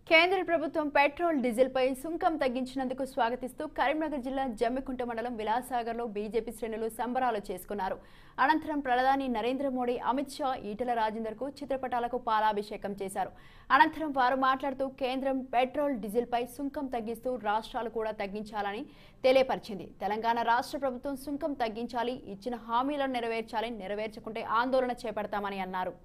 కేంద్ర ప్రభుత్వం petrol diesel పై సుంకం తగ్గించినందుకు స్వాగతిస్తూ కరీంనగర్ జిల్లా జమ్మికుంట మండలం విలాసాగర్ లో బీజేపీ శ్రేణులు సంబరాలు చేసుకున్నారు. అనంతరం ప్రధాని నరేంద్ర మోడీ, అమిత్ షా, ఈటెల రాజేందర్ కు చిత్రపటాలకు పాలాభిషేకం చేశారు. అనంతరం వారు మాట్లాడుతూ కేంద్రం పెట్రోల్ డీజిల్ పై సుంకం తగ్గిస్తూ రాష్ట్రాలు కూడా తగ్గించాలని తెలియపరిచింది. తెలంగాణ రాష్ట్ర ప్రభుత్వం సుంకం తగ్గించాలి, ఇచ్చిన హామీలను నెరవేర్చకుంటే ఆందోళన చేపడతామని అన్నారు.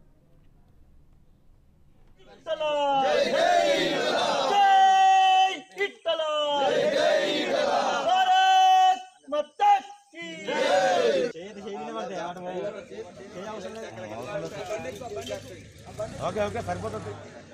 ఓకే సరిపోతుంది.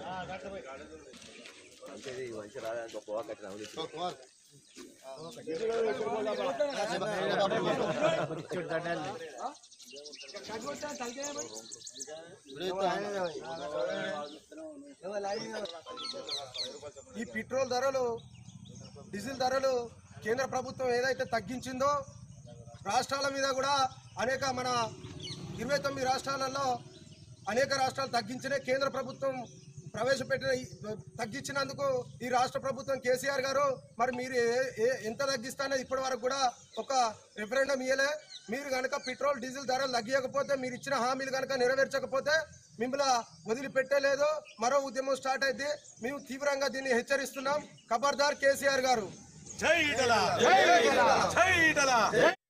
ఈ పెట్రోల్ ధరలు, డీజిల్ ధరలు కేంద్ర ప్రభుత్వం ఏదైతే తగ్గించిందో రాష్ట్రాల మీద కూడా అనేక మన 29 రాష్ట్రాలలో అనేక రాష్ట్రాలు తగ్గించినే కేంద్ర ప్రభుత్వం ప్రవేశపెట్టిన తగ్గించినందుకు ఈ రాష్ట్ర ప్రభుత్వం కేసీఆర్ గారు మరి మీరు ఎంత తగ్గిస్తానో ఇప్పటి వరకు కూడా ఒక రెఫరెండం ఇయ్యలే. మీరు కనుక పెట్రోల్ డీజిల్ ధరలు తగ్గియకపోతే, మీరు ఇచ్చిన హామీలు కనుక నెరవేర్చకపోతే మిమ్మల్ని వదిలిపెట్టలేదు, మరో ఉద్యమం స్టార్ట్ అయింది. మేము తీవ్రంగా దీన్ని హెచ్చరిస్తున్నాం. ఖబర్దార్ కేసీఆర్ గారు. జై ఈటెల.